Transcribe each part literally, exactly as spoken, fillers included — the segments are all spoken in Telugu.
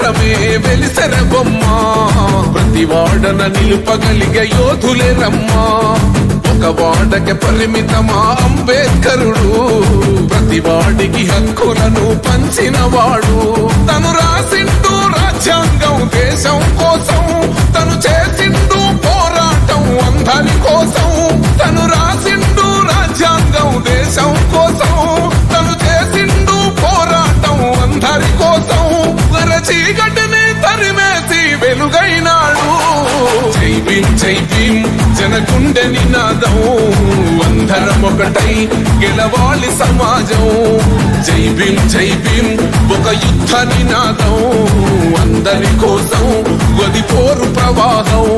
తరమే వెలిసెర బొమ్మ ప్రతి వాడన నిలుపగలిగే యోధులే రమ్మా ఒక వాడకి పరిమితమా అంబేద్కరుడు ప్రతి వాడికి హక్కులను పంచిన వాడు తను రాసిండు రాజ్యాంగం దేశం కోసం తను చేసిండు పోరాటం అందరి కోసం తను రాసిండు రాజ్యాంగం దేశం కోసం తను చేసిండు పోరాటం అందరి కోసం చీకటిని తరిమేసి వెలుగైనాడు జై భీం జై భీం జనగుండె నినాదం అందరం ఒకటై గెలవాలి సమాజం జై భీం జై భీం ఒక యుద్ధ నినాదం అందరి కోసం గది పోరు ప్రవాహం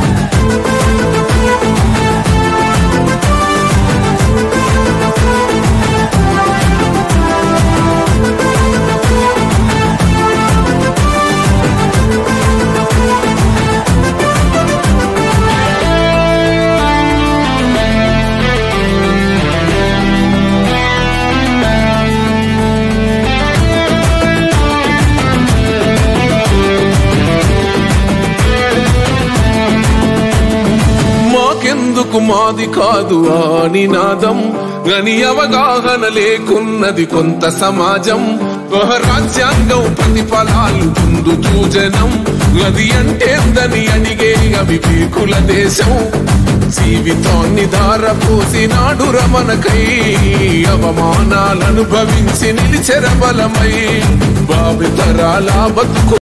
ఎందుకు మాది కాదు ఆ నినాదం గని అవగాహన లేకున్నది కొంత సమాజం రాజ్యాంగం ప్రతిఫలాలు పొందుతూ జనం గది అంటేందని అడిగే అవివేకుల దేశం జీవితాన్ని ధారపోసినాడు రమణకై అవమానాలను భవించి నిలిచెర బలమై భావితరాల బతుకు